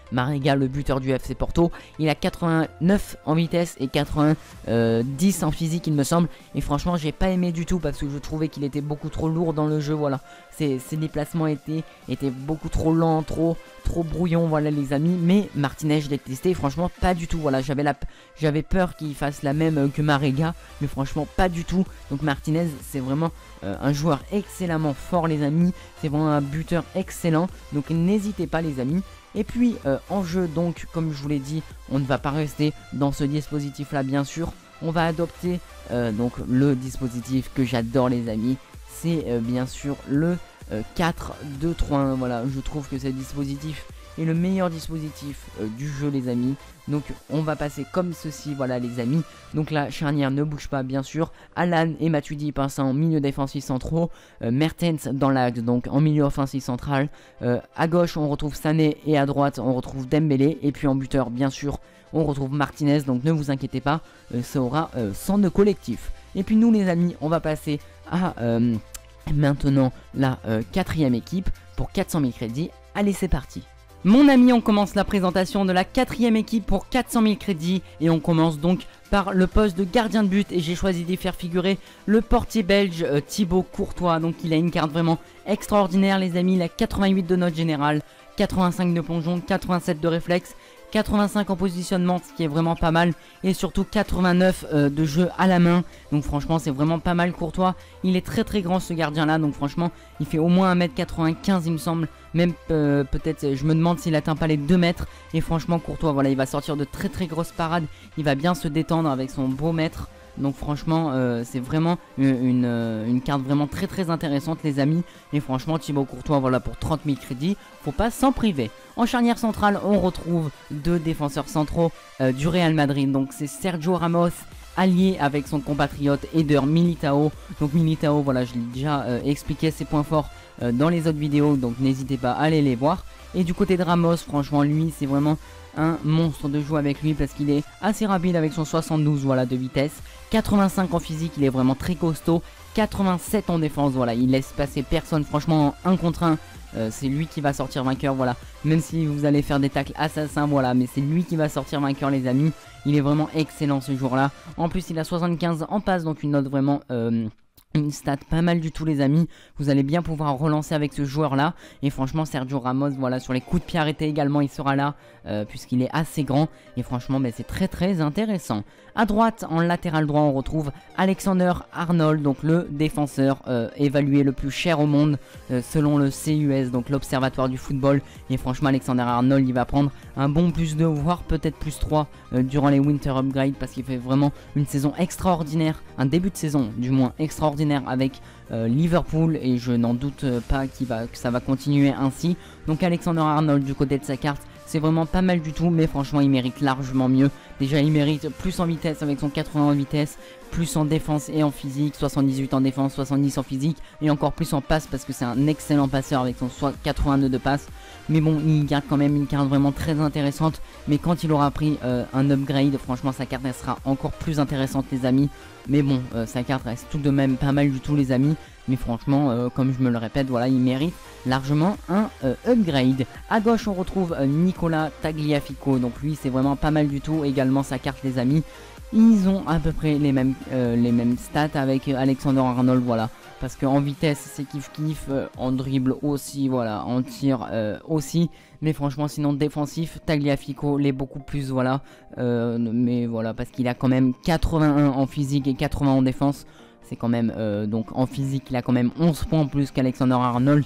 Marega, le buteur du F C Porto. Il a quatre-vingt-neuf en vitesse et quatre-vingt-dix en physique il me semble. Et franchement j'ai pas aimé du tout parce que je trouvais qu'il était beaucoup trop lourd dans le jeu. Voilà, ses, ses déplacements étaient, étaient beaucoup trop lents, trop, trop brouillons, voilà les amis. Mais Martinez je l'ai testé, franchement pas du tout. Voilà, j'avais la, j'avais peur qu'il fasse la même que Marega, mais franchement pas du tout. Donc Martinez c'est vraiment euh, un joueur excellemment fort les amis. C'est vraiment un buteur excellent. Donc n'hésitez pas les amis. Et puis euh, en jeu donc comme je vous l'ai dit, on ne va pas rester dans ce dispositif là bien sûr. On va adopter euh, donc le dispositif que j'adore les amis. C'est euh, bien sûr le euh, quatre deux trois un. Voilà, je trouve que ce dispositif est le meilleur dispositif euh, du jeu les amis. Donc on va passer comme ceci, voilà les amis. Donc la charnière ne bouge pas bien sûr. Alan et Matuidi passent en milieu défensif centraux. euh, Mertens dans l'axe, donc en milieu offensif central. euh, À gauche on retrouve Sané et à droite on retrouve Dembélé. Et puis en buteur bien sûr on retrouve Martinez. Donc ne vous inquiétez pas, euh, ça aura euh, cent de collectif. Et puis nous les amis, on va passer à euh, maintenant la euh, quatrième équipe pour quatre cent mille crédits. Allez c'est parti. Mon ami, on commence la présentation de la quatrième équipe pour quatre cent mille crédits et on commence donc par le poste de gardien de but et j'ai choisi d'y faire figurer le portier belge euh, Thibaut Courtois. Donc il a une carte vraiment extraordinaire les amis, il a quatre-vingt-huit de note générale, quatre-vingt-cinq de plongeon, quatre-vingt-sept de réflexe, quatre-vingt-cinq en positionnement, ce qui est vraiment pas mal, et surtout quatre-vingt-neuf euh, de jeu à la main. Donc franchement c'est vraiment pas mal Courtois. Il est très très grand ce gardien là, donc franchement il fait au moins un mètre quatre-vingt-quinze il me semble. Même euh, peut-être, je me demande s'il atteint pas les deux mètres. Et franchement Courtois, voilà, il va sortir de très très grosses parades. Il va bien se détendre avec son beau mètre. Donc franchement euh, c'est vraiment une, une, euh, une carte vraiment très très intéressante les amis. Et franchement Thibaut Courtois, voilà, pour trente mille crédits, faut pas s'en priver. En charnière centrale on retrouve deux défenseurs centraux euh, du Real Madrid. Donc c'est Sergio Ramos allié avec son compatriote Eder Militao. Donc Militao, voilà, je l'ai déjà euh, expliqué ses points forts euh, dans les autres vidéos, donc n'hésitez pas à aller les voir. Et du côté de Ramos, franchement lui c'est vraiment un monstre de jouer avec lui parce qu'il est assez rapide avec son soixante-douze, voilà, de vitesse, quatre-vingt-cinq en physique, il est vraiment très costaud, quatre-vingt-sept en défense, voilà, il laisse passer personne, franchement en un contre un. Euh, c'est lui qui va sortir vainqueur, voilà. Même si vous allez faire des tacles assassins, voilà, mais c'est lui qui va sortir vainqueur les amis. Il est vraiment excellent ce jour là. En plus il a soixante-quinze en passe, donc une note vraiment euh, une stat pas mal du tout les amis. Vous allez bien pouvoir relancer avec ce joueur là. Et franchement Sergio Ramos, voilà, sur les coups de pied arrêtés également il sera là, euh, puisqu'il est assez grand. Et franchement bah, c'est très très intéressant. À droite, en latéral droit, on retrouve Alexander Arnold, donc le défenseur euh, évalué le plus cher au monde euh, selon le C U S, donc l'Observatoire du football. Et franchement Alexander Arnold il va prendre un bon plus deux voire peut-être plus trois euh, durant les Winter Upgrade parce qu'il fait vraiment une saison extraordinaire, un début de saison du moins extraordinaire avec euh, Liverpool, et je n'en doute pas qu'il va, que ça va continuer ainsi. Donc Alexander Arnold du côté de sa carte, c'est vraiment pas mal du tout, mais franchement il mérite largement mieux. Déjà il mérite plus en vitesse avec son quatre-vingts en vitesse, plus en défense et en physique, soixante-dix-huit en défense, soixante-dix en physique, et encore plus en passe parce que c'est un excellent passeur avec son quatre-vingt-deux de passe. Mais bon, il garde quand même une carte vraiment très intéressante, mais quand il aura pris euh, un upgrade, franchement sa carte elle sera encore plus intéressante les amis. Mais bon, euh, sa carte reste tout de même pas mal du tout les amis. Mais franchement, euh, comme je me le répète, voilà, il mérite largement un euh, upgrade. À gauche, on retrouve euh, Nicolas Tagliafico. Donc lui, c'est vraiment pas mal du tout. Également sa carte, les amis. Ils ont à peu près les mêmes, euh, les mêmes stats avec Alexander Arnold, voilà. Parce qu'en vitesse, c'est kiff kiff. Euh, en dribble aussi, voilà. En tir euh, aussi. Mais franchement, sinon défensif, Tagliafico l'est beaucoup plus, voilà. Euh, mais voilà, parce qu'il a quand même quatre-vingt-un en physique et quatre-vingts en défense. C'est quand même, euh, donc en physique, il a quand même onze points en plus qu'Alexander Arnold.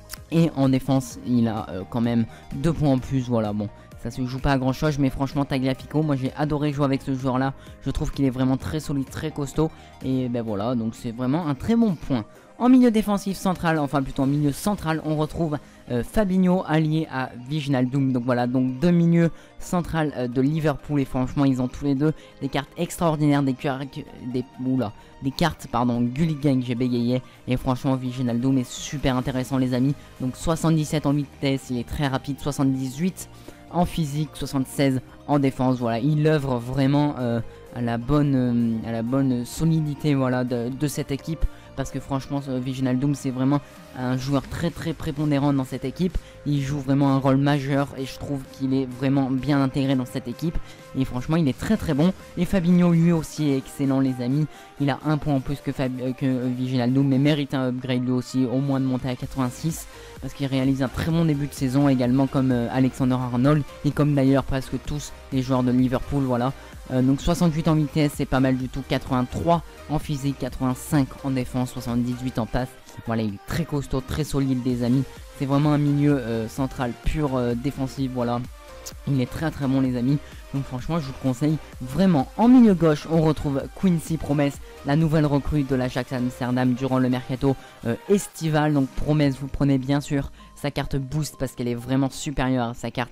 Et en défense, il a euh, quand même deux points en plus, voilà, bon. Ça se joue pas à grand chose, mais franchement Tagliafico, moi j'ai adoré jouer avec ce joueur là. Je trouve qu'il est vraiment très solide, très costaud. Et ben voilà, donc c'est vraiment un très bon point. En milieu défensif central, enfin plutôt en milieu central, on retrouve euh, Fabinho allié à Wijnaldum. Donc voilà, donc deux milieux central euh, de Liverpool. Et franchement, ils ont tous les deux des cartes extraordinaires, des, des, oula, des cartes, pardon, Gully Gang, j'ai bégayé. Et franchement, Wijnaldum est super intéressant les amis. Donc soixante-dix-sept en vitesse, il est très rapide, soixante-dix-huit en physique, soixante-seize en défense. Voilà, il œuvre vraiment euh, à, la bonne, euh, à la bonne solidité, voilà, de, de cette équipe. parce que franchement Wijnaldum c'est vraiment un joueur très très prépondérant dans cette équipe. Il joue vraiment un rôle majeur et je trouve qu'il est vraiment bien intégré dans cette équipe. Et franchement il est très très bon. Et Fabinho lui aussi est excellent les amis. Il a un point en plus que, Fab que Wijnaldum, mais mérite un upgrade lui aussi, au moins de monter à quatre-vingt-six. Parce qu'il réalise un très bon début de saison également comme euh, Alexander Arnold. Et comme d'ailleurs presque tous les joueurs de Liverpool, voilà. Euh, donc soixante-huit en vitesse, c'est pas mal du tout. quatre-vingt-trois en physique, quatre-vingt-cinq en défense, soixante-dix-huit en passe. Voilà, il est très costaud, très solide les amis. C'est vraiment un milieu euh, central pur euh, défensif, voilà. Il est très très bon les amis. Donc franchement je vous le conseille vraiment. En milieu gauche on retrouve Quincy Promes, la nouvelle recrue de l'Ajax Amsterdam durant le mercato euh, estival. Donc Promes, vous prenez bien sûr sa carte boost parce qu'elle est vraiment supérieure à sa carte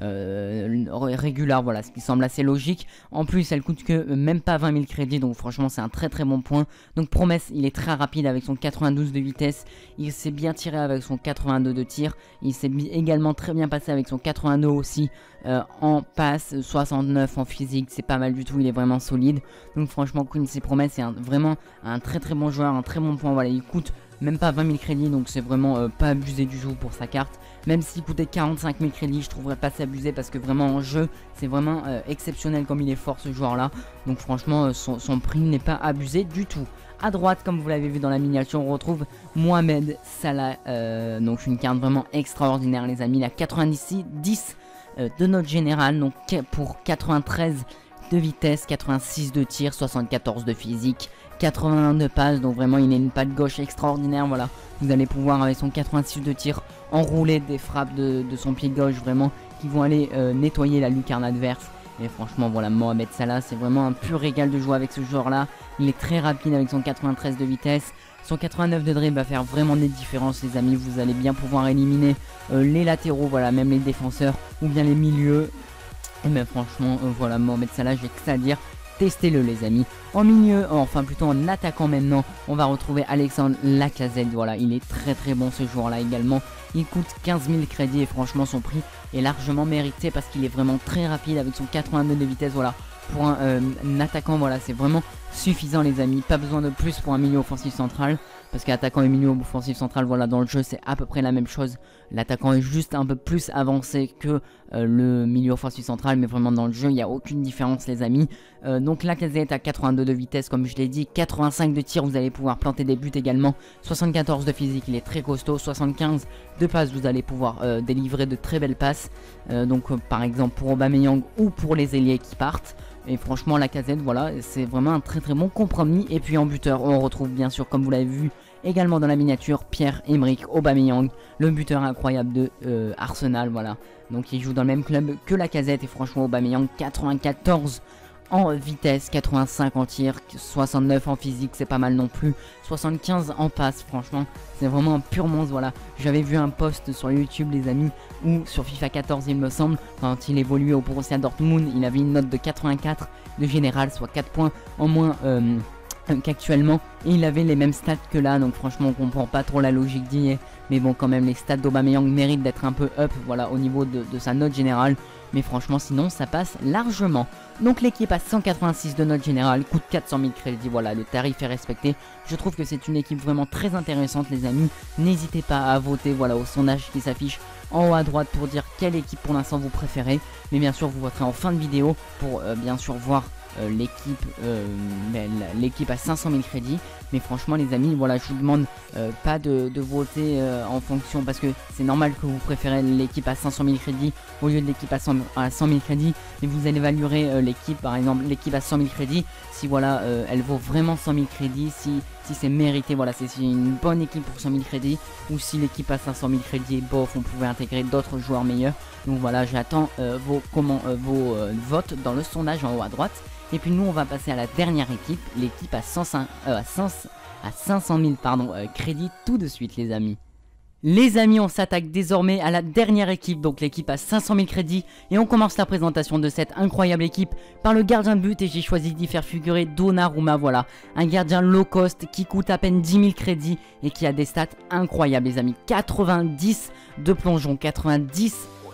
Euh, régulière, voilà, ce qui semble assez logique. En plus elle coûte que euh, même pas vingt mille crédits, donc franchement c'est un très très bon point. Donc Promesse, il est très rapide avec son quatre-vingt-douze de vitesse, il s'est bien tiré avec son quatre-vingt-deux de tir, il s'est également très bien passé avec son quatre-vingt-deux aussi euh, en passe, soixante-neuf en physique, c'est pas mal du tout, il est vraiment solide. Donc franchement Quincy Promesse c'est un, vraiment un très très bon joueur, un très bon point, voilà, il coûte même pas vingt mille crédits, donc c'est vraiment euh, pas abusé du tout pour sa carte. Même s'il coûtait quarante-cinq mille crédits, je trouverais pas assez abusé parce que vraiment en jeu, c'est vraiment euh, exceptionnel comme il est fort ce joueur là. Donc franchement, euh, son, son prix n'est pas abusé du tout. À droite, comme vous l'avez vu dans la miniature, on retrouve Mohamed Salah. Euh, donc une carte vraiment extraordinaire les amis. Il a quatre-vingt-dix dix euh, de notre général, donc pour quatre-vingt-treize de vitesse, quatre-vingt-six de tir, soixante-quatorze de physique, quatre-vingt-un de passe, donc vraiment il a une patte gauche extraordinaire, voilà. Vous allez pouvoir avec son quatre-vingt-six de tir enrouler des frappes de, de son pied gauche vraiment qui vont aller euh, nettoyer la lucarne adverse. Et franchement voilà, Mohamed Salah c'est vraiment un pur régal de jouer avec ce joueur là. Il est très rapide avec son quatre-vingt-treize de vitesse. Son quatre-vingt-neuf de dribble va faire vraiment des différences les amis. Vous allez bien pouvoir éliminer euh, les latéraux, voilà, même les défenseurs ou bien les milieux. Et bien franchement euh, voilà, Mohamed Salah, j'ai que ça à dire. Testez-le les amis. En milieu, enfin plutôt en attaquant maintenant, on va retrouver Alexandre Lacazette. Voilà, il est très très bon ce joueur là également. Il coûte quinze mille crédits et franchement son prix est largement mérité parce qu'il est vraiment très rapide avec son quatre-vingt-deux de vitesse. Voilà, pour un, euh, un attaquant, voilà, c'est vraiment suffisant les amis. Pas besoin de plus pour un milieu offensif central. Parce qu'attaquant et milieu offensif central, voilà, dans le jeu c'est à peu près la même chose. L'attaquant est juste un peu plus avancé que euh, le milieu offensif central, mais vraiment dans le jeu il n'y a aucune différence les amis. Euh, donc Lacazette à quatre-vingt-deux de vitesse comme je l'ai dit, quatre-vingt-cinq de tir, vous allez pouvoir planter des buts également, soixante-quatorze de physique, il est très costaud, soixante-quinze de passes, vous allez pouvoir euh, délivrer de très belles passes. Euh, donc euh, par exemple pour Aubameyang ou pour les ailiers qui partent. Et franchement Lacazette, voilà, c'est vraiment un très très bon compromis. Et puis en buteur on retrouve bien sûr, comme vous l'avez vu également dans la miniature, Pierre-Emerick Aubameyang, le buteur incroyable de euh, Arsenal, voilà. Donc il joue dans le même club que Lacazette. Et franchement Aubameyang, quatre-vingt-quatorze en vitesse, quatre-vingt-cinq en tir, soixante-neuf en physique, c'est pas mal non plus, soixante-quinze en passe, franchement c'est vraiment un pur monstre, voilà. J'avais vu un post sur YouTube les amis, ou sur FIFA quatorze il me semble, quand il évoluait au Borussia Dortmund, il avait une note de quatre-vingt-quatre de général, soit quatre points en moins euh, qu'actuellement, et il avait les mêmes stats que là, donc franchement on comprend pas trop la logique d'y. Mais bon, quand même les stats d'Aubameyang méritent d'être un peu up, voilà, au niveau de, de sa note générale. Mais franchement sinon ça passe largement. Donc l'équipe a cent quatre-vingt-six de note générale, coûte quatre cent mille crédits, voilà, le tarif est respecté. Je trouve que c'est une équipe vraiment très intéressante les amis. N'hésitez pas à voter, voilà, au sondage qui s'affiche en haut à droite pour dire quelle équipe pour l'instant vous préférez. Mais bien sûr vous voterez en fin de vidéo pour euh, bien sûr voir euh, l'équipe euh, l'équipe à cinq cent mille crédits. Mais franchement les amis, voilà, je vous demande euh, pas de, de voter euh, en fonction, parce que c'est normal que vous préférez l'équipe à cinq cent mille crédits au lieu de l'équipe à cent mille crédits. Mais vous allez évaluer euh, l'équipe, par exemple l'équipe à cent mille crédits, si voilà euh, elle vaut vraiment cent mille crédits, si, si c'est mérité, voilà, c'est une bonne équipe pour cent mille crédits, ou si l'équipe à cinq cent mille crédits est bof, on pouvait intégrer d'autres joueurs meilleurs. Donc voilà, j'attends euh, vos, comment, euh, vos euh, votes dans le sondage en haut à droite. Et puis nous on va passer à la dernière équipe, l'équipe à, cent cinq, euh, à, cinq, à cinq cent mille pardon, euh, crédits tout de suite les amis. Les amis, on s'attaque désormais à la dernière équipe, donc l'équipe à cinq cent mille crédits. Et on commence la présentation de cette incroyable équipe par le gardien de but. Et j'ai choisi d'y faire figurer Donnarumma, voilà. Un gardien low cost qui coûte à peine dix mille crédits et qui a des stats incroyables les amis. quatre-vingt-dix de plongeon, quatre-vingt-dix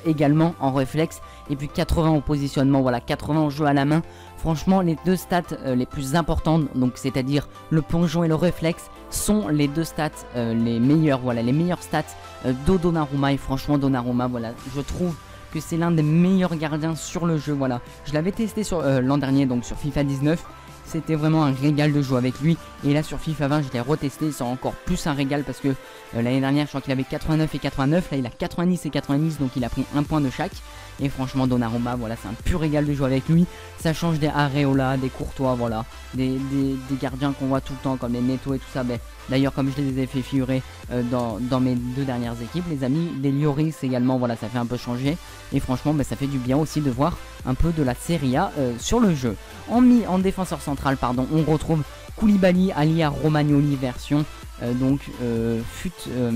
également en réflexe, et puis quatre-vingts au positionnement, voilà, quatre-vingts au jeu à la main. Franchement, les deux stats euh, les plus importantes, donc c'est-à-dire le plongeon et le réflexe, sont les deux stats euh, les meilleurs, voilà, les meilleures stats euh, de Donnarumma. Et franchement, Donnarumma, voilà, je trouve que c'est l'un des meilleurs gardiens sur le jeu, voilà. Je l'avais testé sur euh, l'an dernier, donc sur FIFA dix-neuf. C'était vraiment un régal de jouer avec lui. Et là sur FIFA vingt je l'ai retesté, c'est encore plus un régal parce que euh, l'année dernière je crois qu'il avait quatre-vingt-neuf et quatre-vingt-neuf. Là il a quatre-vingt-dix et quatre-vingt-dix, donc il a pris un point de chaque. Et franchement Donnarumma, voilà, c'est un pur régal de jouer avec lui. Ça change des Areola, des Courtois, voilà, des, des, des gardiens qu'on voit tout le temps comme les Neto et tout ça. Ben, d'ailleurs comme je les ai fait figurer euh, dans, dans mes deux dernières équipes les amis, les Lloris également, voilà, ça fait un peu changer. Et franchement ben, ça fait du bien aussi de voir un peu de la Serie A euh, sur le jeu. En, mi en défenseur central, pardon, on retrouve Koulibaly allié à Romagnoli version euh, donc euh, fut euh,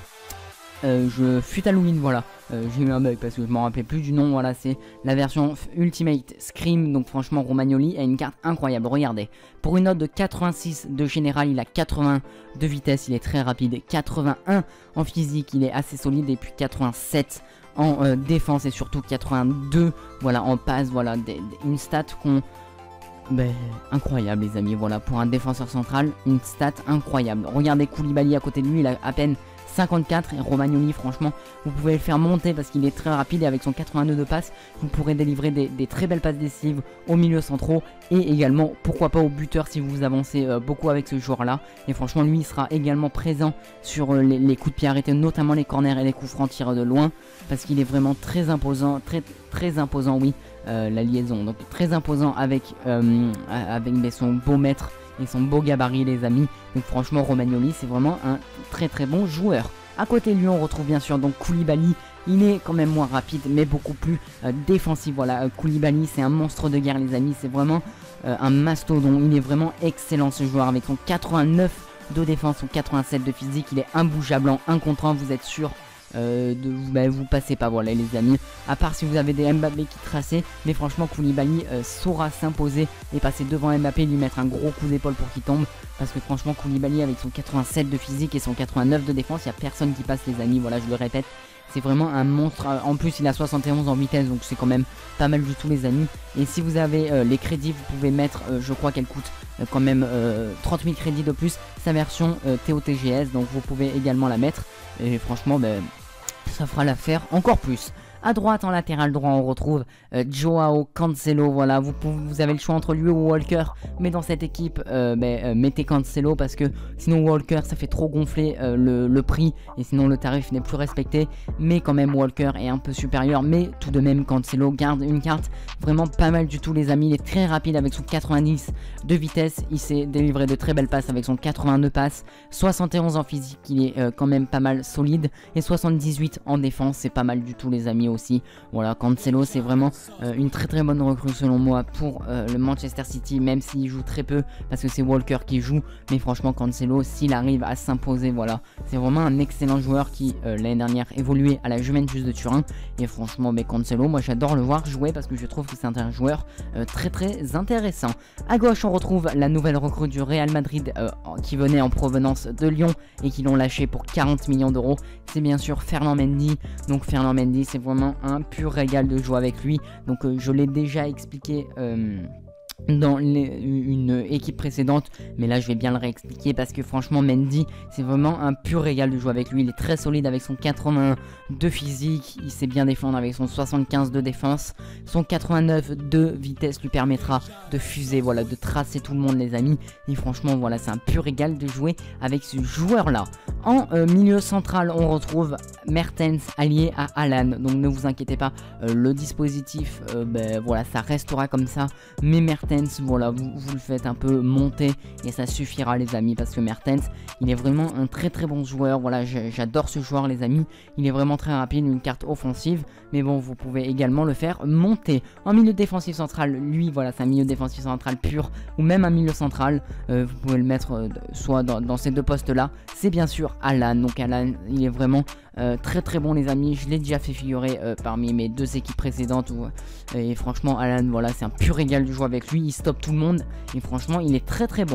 euh, je fut Halloween, voilà. Euh, j'ai eu un bug parce que je m'en rappelais plus du nom, voilà, c'est la version Ultimate Scream. Donc franchement Romagnoli a une carte incroyable, regardez, pour une note de quatre-vingt-six de général, il a quatre-vingts de vitesse, il est très rapide, quatre-vingt-un en physique, il est assez solide, et puis quatre-vingt-sept en euh, défense et surtout quatre-vingt-deux, voilà, en passe, voilà, des, des, une stat qu'on... Ben, incroyable les amis, voilà, pour un défenseur central, une stat incroyable. Regardez Koulibaly à côté de lui, il a à peine cinquante-quatre, et Romagnoli, franchement, vous pouvez le faire monter parce qu'il est très rapide, et avec son quatre-vingt-deux de passe, vous pourrez délivrer des, des très belles passes décisives au milieu centraux, et également, pourquoi pas au buteur si vous avancez euh, beaucoup avec ce joueur-là. Et franchement, lui, il sera également présent sur euh, les, les coups de pied arrêtés, notamment les corners et les coups francs tirés de loin, parce qu'il est vraiment très imposant, très, très imposant, oui, euh, la liaison. Donc, très imposant avec, euh, avec mais son beau maître et son beau gabarit les amis. Donc franchement Romagnoli c'est vraiment un très très bon joueur. À côté de lui on retrouve bien sûr donc Koulibaly. Il est quand même moins rapide mais beaucoup plus euh, défensif. Voilà, euh, Koulibaly c'est un monstre de guerre les amis. C'est vraiment euh, un mastodon. Il est vraiment excellent ce joueur avec son quatre-vingt-neuf de défense, son quatre-vingt-sept de physique. Il est imbougeable en un contre un, vous êtes sûr Euh, de vous, bah, vous passez pas, voilà les amis, à part si vous avez des Mbappé qui tracent. Mais franchement Koulibaly euh, saura s'imposer et passer devant Mbappé, lui mettre un gros coup d'épaule pour qu'il tombe, parce que franchement Koulibaly avec son quatre-vingt-sept de physique et son quatre-vingt-neuf de défense, il n'y a personne qui passe les amis, voilà je le répète, c'est vraiment un monstre. En plus il a soixante et onze en vitesse, donc c'est quand même pas mal du tout les amis. Et si vous avez euh, les crédits, vous pouvez mettre, euh, je crois qu'elle coûte euh, quand même euh, trente mille crédits de plus, sa version euh, T O T G S, donc vous pouvez également la mettre. Et franchement ben, ça fera l'affaire encore plus. À droite, en latéral droit, on retrouve euh, Joao Cancelo. Voilà, vous, vous avez le choix entre lui ou Walker. Mais dans cette équipe, euh, bah, euh, mettez Cancelo parce que sinon Walker, ça fait trop gonfler euh, le, le prix. Et sinon le tarif n'est plus respecté. Mais quand même, Walker est un peu supérieur. Mais tout de même, Cancelo garde une carte vraiment pas mal du tout, les amis. Il est très rapide avec son quatre-vingt-dix de vitesse. Il s'est délivré de très belles passes avec son quatre-vingt-deux passes. soixante et onze en physique, il est euh, quand même pas mal solide. Et soixante-dix-huit en défense, c'est pas mal du tout, les amis aussi. Voilà, Cancelo c'est vraiment euh, une très très bonne recrue selon moi pour euh, le Manchester City, même s'il joue très peu parce que c'est Walker qui joue. Mais franchement Cancelo, s'il arrive à s'imposer, voilà, c'est vraiment un excellent joueur qui euh, l'année dernière évoluait à la Juventus de Turin. Et franchement mais Cancelo, moi j'adore le voir jouer parce que je trouve que c'est un joueur euh, très très intéressant. À gauche on retrouve la nouvelle recrue du Real Madrid euh, qui venait en provenance de Lyon et qui l'ont lâché pour quarante millions d'euros. C'est bien sûr Ferland Mendy. Donc Ferland Mendy c'est vraiment un pur régal de jouer avec lui. Donc euh, je l'ai déjà expliqué euh, dans les, une équipe précédente, mais là je vais bien le réexpliquer parce que franchement Mendy c'est vraiment un pur régal de jouer avec lui. Il est très solide avec son quatre-vingt-un de physique, il sait bien défendre avec son soixante-quinze de défense, son quatre-vingt-neuf de vitesse lui permettra de fuser, voilà, de tracer tout le monde les amis. Et franchement voilà, c'est un pur régal de jouer avec ce joueur là. En euh, milieu central on retrouve Mertens allié à Alan, donc ne vous inquiétez pas, euh, le dispositif euh, ben, voilà, ça restera comme ça, mais Mertens, voilà, vous, vous le faites un peu monter et ça suffira les amis, parce que Mertens il est vraiment un très très bon joueur. Voilà, j'adore ce joueur les amis, il est vraiment très rapide, une carte offensive, mais bon vous pouvez également le faire monter. En milieu défensif central, lui voilà, c'est un milieu défensif central pur, ou même un milieu central, euh, vous pouvez le mettre euh, soit dans, dans ces deux postes là, c'est bien sûr Alan. Donc Alan il est vraiment euh, très très bon les amis, je l'ai déjà fait figurer euh, parmi mes deux équipes précédentes où, euh, et franchement Alan voilà, c'est un pur régal de jouer avec lui, il stoppe tout le monde et franchement il est très très bon.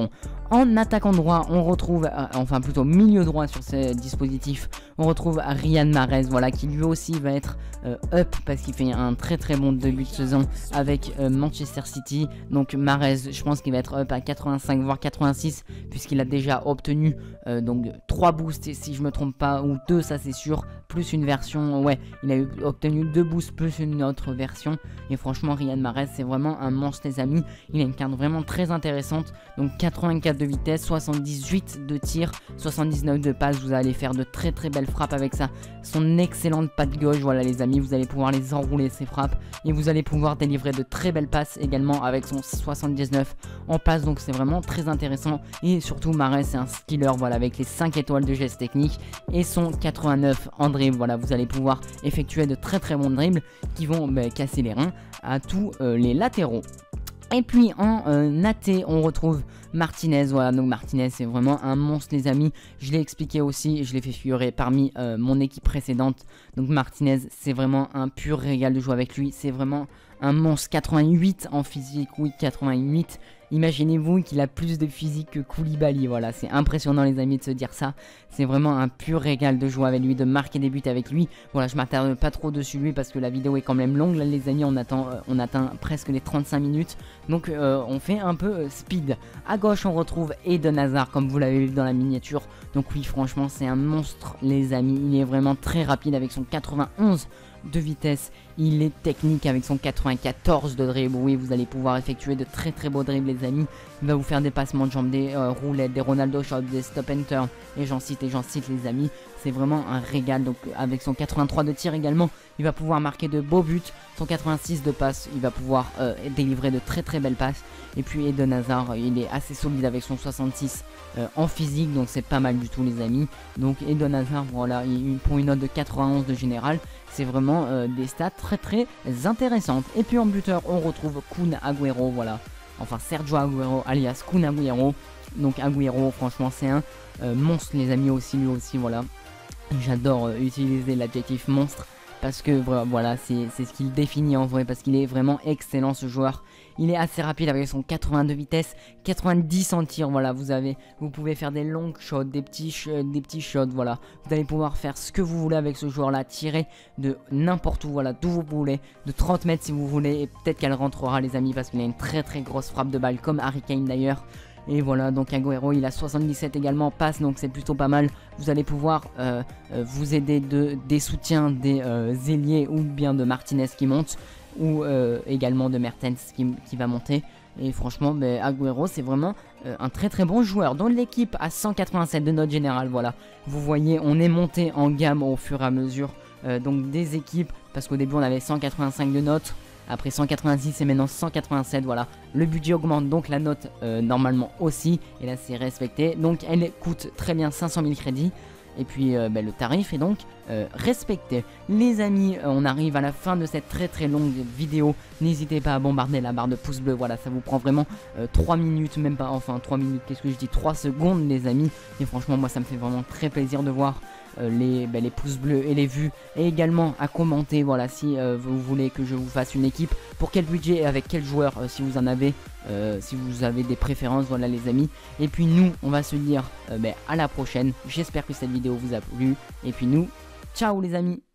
En attaquant droit, on retrouve, euh, enfin plutôt milieu droit sur ce dispositif, on retrouve Riyad Mahrez, voilà, qui lui aussi va être euh, up parce qu'il fait un très très bon début de saison avec euh, Manchester City. Donc Mahrez, je pense qu'il va être up à quatre-vingt-cinq voire quatre-vingt-six puisqu'il a déjà obtenu euh, donc trois boosts si je me trompe pas, ou deux, ça c'est sûr, plus une version, ouais, il a eu, obtenu deux boosts plus une autre version. Et franchement, Riyad Mahrez, c'est vraiment un monstre les amis. Il a une carte vraiment très intéressante. Donc quatre-vingt-quatre de vitesse, soixante-dix-huit de tir, soixante-dix-neuf de passe. Vous allez faire de très très belles frappes avec ça. Son excellente patte gauche, voilà les amis, vous allez pouvoir les enrouler ces frappes. Et vous allez pouvoir délivrer de très belles passes également avec son soixante-dix-neuf en passe. Donc c'est vraiment très intéressant. Et surtout Mahrez, c'est un skiller, voilà, avec les cinq étoiles de geste technique et son quatre-vingt-neuf en dribble. Voilà, vous allez pouvoir effectuer de très très bons dribbles qui vont bah, casser les reins à tous euh, les latéraux. Et puis en euh, A T, on retrouve Martinez. Voilà, donc Martinez, c'est vraiment un monstre, les amis. Je l'ai expliqué aussi, je l'ai fait figurer parmi euh, mon équipe précédente. Donc Martinez, c'est vraiment un pur régal de jouer avec lui. C'est vraiment un monstre. quatre-vingt-huit en physique, oui, quatre-vingt-huit. Imaginez-vous qu'il a plus de physique que Koulibaly. Voilà, c'est impressionnant, les amis, de se dire ça. C'est vraiment un pur régal de jouer avec lui, de marquer des buts avec lui. Voilà, je m'attarde pas trop dessus lui parce que la vidéo est quand même longue. Là, les amis, on, attend, euh, on atteint presque les trente-cinq minutes. Donc, euh, on fait un peu euh, speed. À gauche, on retrouve Eden Hazard, comme vous l'avez vu dans la miniature. Donc oui, franchement, c'est un monstre, les amis. Il est vraiment très rapide avec son quatre-vingt-onze de vitesse. Il est technique avec son quatre-vingt-quatorze de dribble. Oui, vous allez pouvoir effectuer de très très beaux dribbles, les amis. Il va vous faire des passements de jambes, des euh, roulettes, des Ronaldo shots, des stop and turn. Et j'en cite et j'en cite, les amis. C'est vraiment un régal. Donc avec son quatre-vingt-trois de tir également, il va pouvoir marquer de beaux buts. Son quatre-vingt-six de passe, il va pouvoir euh, délivrer de très très belles passes. Et puis Eden Hazard, il est assez solide avec son soixante-six euh, en physique. Donc c'est pas mal du tout, les amis. Donc Eden Hazard, voilà, il, pour une note de quatre-vingt-onze de général, c'est vraiment euh, des stats très très intéressantes. Et puis en buteur, on retrouve Kun Agüero, voilà. Enfin Sergio Agüero alias Kun Agüero. Donc Agüero, franchement, c'est un euh, monstre, les amis, aussi, lui aussi, voilà. J'adore euh, utiliser l'adjectif monstre parce que voilà, c'est ce qu'il définit en vrai, parce qu'il est vraiment excellent, ce joueur. Il est assez rapide avec son quatre-vingt-deux vitesse, quatre-vingt-dix en tir, voilà, vous avez, vous pouvez faire des longs shots, des petits, des petits shots, voilà. Vous allez pouvoir faire ce que vous voulez avec ce joueur-là, tirer de n'importe où, voilà, d'où vous voulez, de trente mètres si vous voulez, et peut-être qu'elle rentrera, les amis, parce qu'il a une très très grosse frappe de balle, comme Harry Kane d'ailleurs. Et voilà, donc Agüero, il a soixante-dix-sept également, passe, donc c'est plutôt pas mal. Vous allez pouvoir euh, euh, vous aider de, des soutiens des euh, ailiers ou bien de Martinez qui monte, ou euh, également de Mertens qui, qui va monter. Et franchement, bah, Agüero, c'est vraiment euh, un très très bon joueur. Dans l'équipe à cent quatre-vingt-sept de note générale, voilà. Vous voyez, on est monté en gamme au fur et à mesure euh, donc des équipes, parce qu'au début on avait cent quatre-vingt-cinq de notes. Après cent quatre-vingt-six et maintenant cent quatre-vingt-sept, voilà. Le budget augmente, donc la note euh, normalement aussi. Et là c'est respecté. Donc elle coûte très bien cinq cent mille crédits. Et puis euh, bah, le tarif est donc euh, respecté. Les amis, euh, on arrive à la fin de cette très très longue vidéo. N'hésitez pas à bombarder la barre de pouce bleu. Voilà, ça vous prend vraiment euh, trois minutes, même pas, enfin trois minutes, qu'est-ce que je dis, trois secondes, les amis. Et franchement, moi ça me fait vraiment très plaisir de voir Euh, les, bah, les pouces bleus et les vues, et également à commenter, voilà, si euh, vous voulez que je vous fasse une équipe, pour quel budget et avec quel joueur, euh, si vous en avez, euh, si vous avez des préférences, voilà les amis. Et puis nous, on va se dire euh, bah, à la prochaine. J'espère que cette vidéo vous a plu, et puis nous, ciao les amis.